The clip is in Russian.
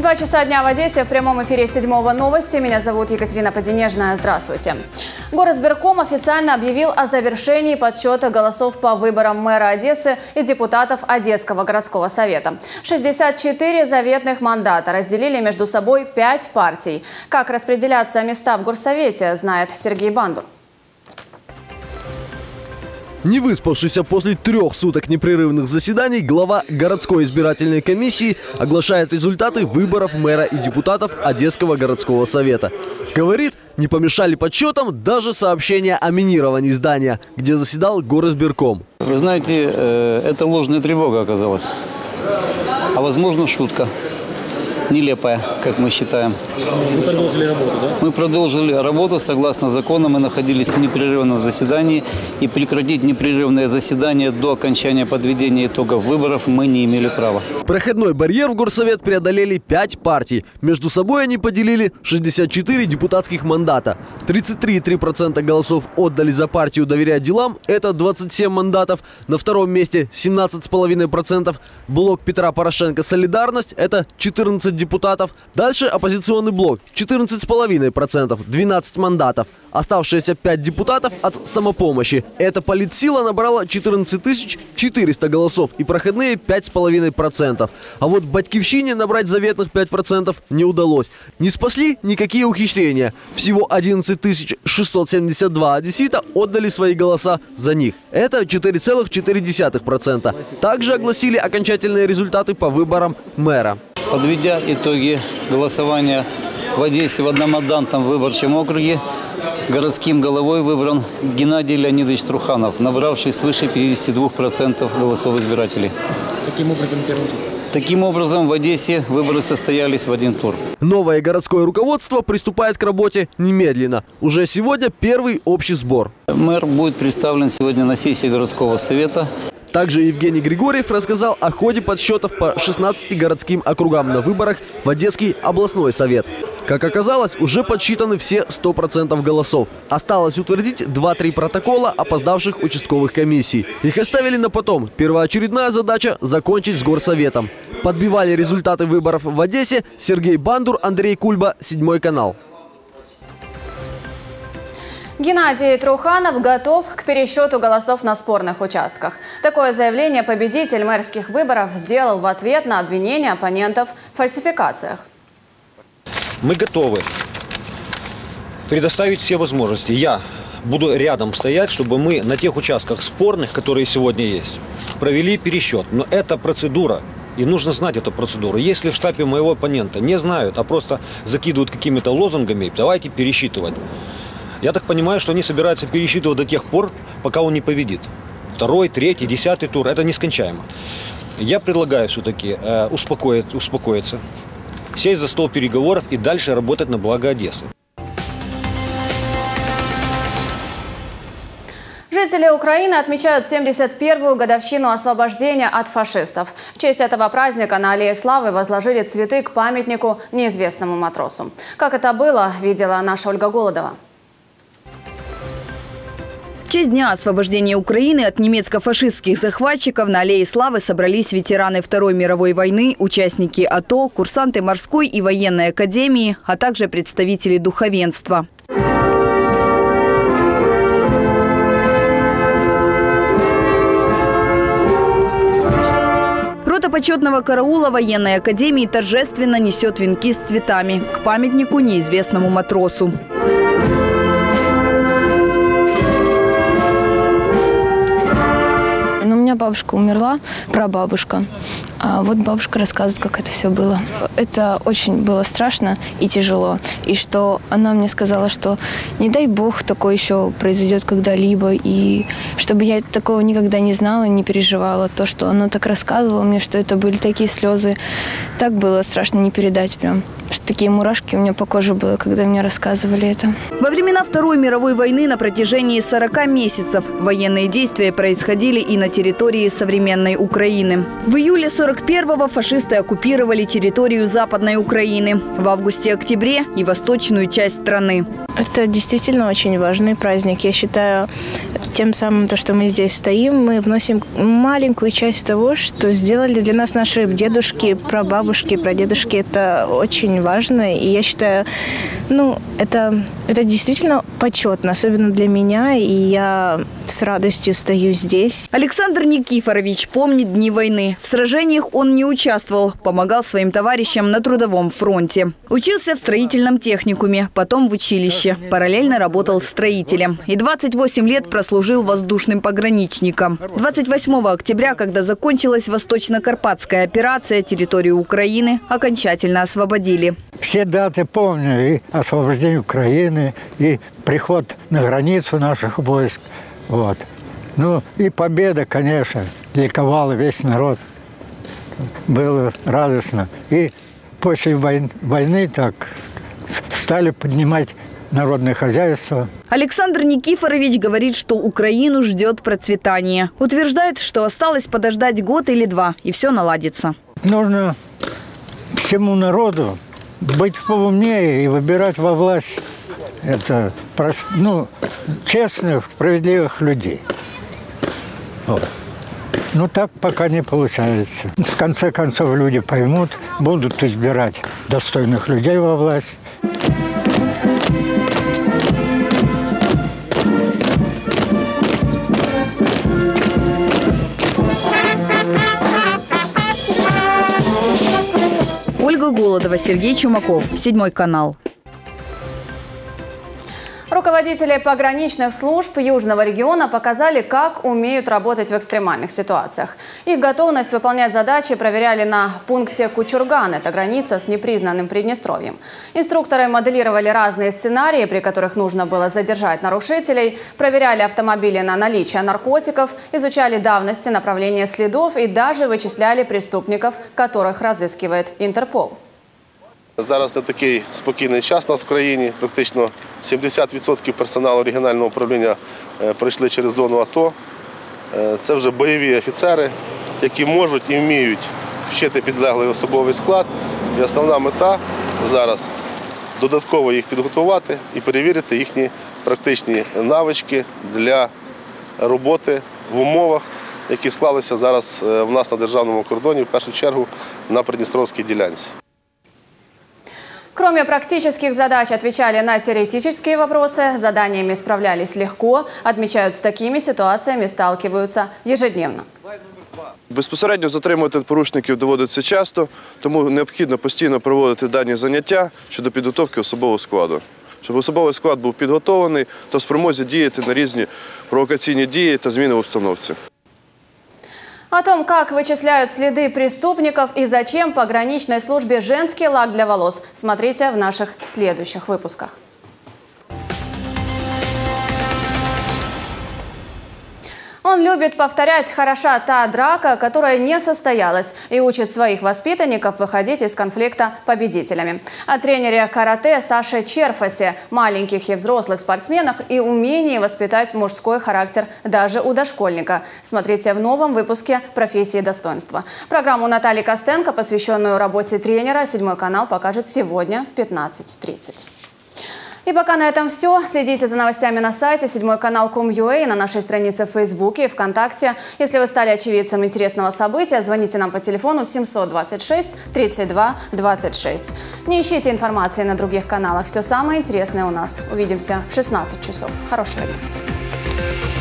2 часа дня в Одессе. В прямом эфире 7-го новости. Меня зовут Екатерина Поденежная. Здравствуйте. Горосберком официально объявил о завершении подсчета голосов по выборам мэра Одессы и депутатов Одесского городского совета. 64 заветных мандата разделили между собой 5 партий. Как распределяться места в горсовете, знает Сергей Бандур. Не выспавшийся после 3 суток непрерывных заседаний, глава городской избирательной комиссии оглашает результаты выборов мэра и депутатов Одесского городского совета. Говорит, не помешали подсчетам даже сообщения о минировании здания, где заседал горизбирком. Вы знаете, это ложная тревога оказалась, а возможно шутка. Нелепая, как мы считаем. Вы продолжили работу, да? Мы продолжили работу согласно закону. Мы находились в непрерывном заседании. И прекратить непрерывное заседание до окончания подведения итогов выборов мы не имели права. Проходной барьер в горсовет преодолели 5 партий. Между собой они поделили 64 депутатских мандата. 33,3% голосов отдали за партию «Доверять делам». Это 27 мандатов. На втором месте 17,5%. Блок Петра Порошенко «Солидарность». Это 14 депутатов. Дальше оппозиционный блок 14,5%, 12 мандатов. Оставшиеся 5 депутатов от самопомощи. Эта политсила набрала 14 400 голосов и проходные 5,5%. А вот Батькивщине набрать заветных 5% не удалось. Не спасли никакие ухищрения. Всего 11 672 одессита отдали свои голоса за них. Это 4,4%. Также огласили окончательные результаты по выборам мэра. Подведя итоги голосования в Одессе в одномандатном выборчем округе, городским головой выбран Геннадий Леонидович Труханов, набравший свыше 52% голосов избирателей. Каким образом первый тур? Таким образом, в Одессе выборы состоялись в один тур. Новое городское руководство приступает к работе немедленно. Уже сегодня первый общий сбор. Мэр будет представлен сегодня на сессии городского совета. Также Евгений Григорьев рассказал о ходе подсчетов по 16 городским округам на выборах в Одесский областной совет. Как оказалось, уже подсчитаны все 100% голосов. Осталось утвердить 2-3 протокола опоздавших участковых комиссий. Их оставили на потом. Первоочередная задача – закончить с горсоветом. Подбивали результаты выборов в Одессе Сергей Бандур, Андрей Кульба, 7 канал. Геннадий Труханов готов к пересчету голосов на спорных участках. Такое заявление победитель мэрских выборов сделал в ответ на обвинения оппонентов в фальсификациях. Мы готовы предоставить все возможности. Я буду рядом стоять, чтобы мы на тех участках спорных, которые сегодня есть, провели пересчет. Но это процедура. И нужно знать эту процедуру. Если в штабе моего оппонента не знают, а просто закидывают какими-то лозунгами, давайте пересчитывать. Я так понимаю, что они собираются пересчитывать до тех пор, пока он не победит. 2-й, 3-й, 10-й тур. Это нескончаемо. Я предлагаю все-таки успокоиться, сесть за стол переговоров и дальше работать на благо Одессы. Жители Украины отмечают 71-ю годовщину освобождения от фашистов. В честь этого праздника на Аллее Славы возложили цветы к памятнику неизвестному матросу. Как это было, видела наша Ольга Голодова. В честь Дня освобождения Украины от немецко-фашистских захватчиков на Аллее Славы собрались ветераны Второй мировой войны, участники АТО, курсанты морской и военной академии, а также представители духовенства. Рота почетного караула военной академии торжественно несет венки с цветами к памятнику неизвестному матросу. У меня бабушка умерла, прабабушка. А вот бабушка рассказывает, как это все было. Это очень было страшно и тяжело. И что она мне сказала, что не дай бог такое еще произойдет когда-либо. И чтобы я такого никогда не знала, не переживала. То, что она так рассказывала мне, что это были такие слезы. Так было страшно не передать прям. Что такие мурашки у меня по коже было, когда мне рассказывали это. Во времена Второй мировой войны на протяжении 40 месяцев военные действия происходили и на территории современной Украины. В июле 41-го фашисты оккупировали территорию Западной Украины. В августе-октябре и восточную часть страны. Это действительно очень важный праздник. Я считаю, тем самым, то, что мы здесь стоим, мы вносим маленькую часть того, что сделали для нас наши дедушки, прабабушки, прадедушки. Это очень важно. И я считаю, это действительно почетно, особенно для меня. И я с радостью стою здесь. Александр Никифорович помнит дни войны. В сражениях он не участвовал, помогал своим товарищам на трудовом фронте. Учился в строительном техникуме, потом в училище. Параллельно работал строителем. И 28 лет прослужил воздушным пограничником. 28 октября, когда закончилась Восточно-Карпатская операция, территорию Украины окончательно освободили. Все даты помню. И освобождение Украины, и приход на границу наших войск. Вот. И победа, конечно, ликовал весь народ. Было радостно. И после войны так стали поднимать народное хозяйство. Александр Никифорович говорит, что Украину ждет процветание. Утверждает, что осталось подождать год или два, и все наладится. Нужно всему народу быть поумнее и выбирать во власть честных, справедливых людей. Так пока не получается. В конце концов люди поймут, будут избирать достойных людей во власть. Ольга Голодова, Сергей Чумаков, 7 канал. Руководители пограничных служб Южного региона показали, как умеют работать в экстремальных ситуациях. Их готовность выполнять задачи проверяли на пункте Кучурган. Это граница с непризнанным Приднестровьем. Инструкторы моделировали разные сценарии, при которых нужно было задержать нарушителей, проверяли автомобили на наличие наркотиков, изучали давности направления следов и даже вычисляли преступников, которых разыскивает Интерпол. Зараз не такий спокійний час у нас в країні. Практично 70% персоналу регіонального управління пройшли через зону АТО. Це вже бойові офіцери, які можуть і вміють вчити підлеглий особовий склад. І основна мета зараз – додатково їх підготувати і перевірити їхні практичні навички для роботи в умовах, які склалися зараз в нас на державному кордоні, в першу чергу на Приднестровській ділянці. Кроме практических задач, отвечали на теоретические вопросы, заданиями справлялись легко, отмечают, с такими ситуациями сталкиваются ежедневно. Безпосередньо затримувати порушників доводиться часто, тому необхідно постійно проводити дані заняття щодо підготовки особового складу. Щоб особовий склад був підготовлений, то в спромозі діяти на різні провокаційні дії та зміни в обстановці. О том, как вычисляют следы преступников и зачем пограничной службе женский лак для волос, смотрите в наших следующих выпусках. Он любит повторять «хороша та драка, которая не состоялась», и учит своих воспитанников выходить из конфликта победителями. О тренере карате Саше Черфасе, маленьких и взрослых спортсменах и умении воспитать мужской характер даже у дошкольника. Смотрите в новом выпуске «Профессии и достоинства». Программу Натальи Костенко, посвященную работе тренера, 7 канал покажет сегодня в 15:30. И пока на этом все. Следите за новостями на сайте 7канал.com.ua и на нашей странице в Фейсбуке и ВКонтакте. Если вы стали очевидцем интересного события, звоните нам по телефону 726 32 26. Не ищите информации на других каналах. Все самое интересное у нас. Увидимся в 16 часов. Хорошего дня.